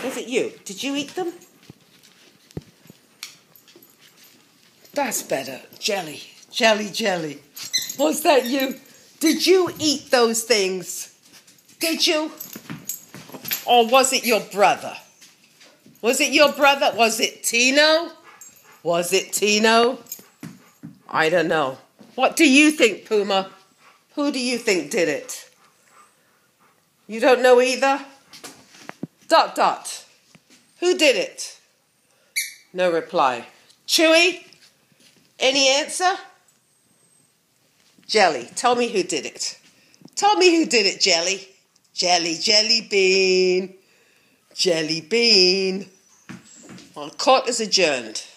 Was it you? Did you eat them? That's better. Jelly. Jelly, jelly. Was that you? Did you eat those things? Did you? Or was it your brother? Was it your brother? Was it Tino? Was it Tino? I don't know. What do you think, Puma? Who do you think did it? You don't know either? Dot, dot. Who did it? No reply. Chewy? Any answer? Jelly. Tell me who did it. Tell me who did it, Jelly. Jelly, jelly bean. Jelly bean. Well, court is adjourned.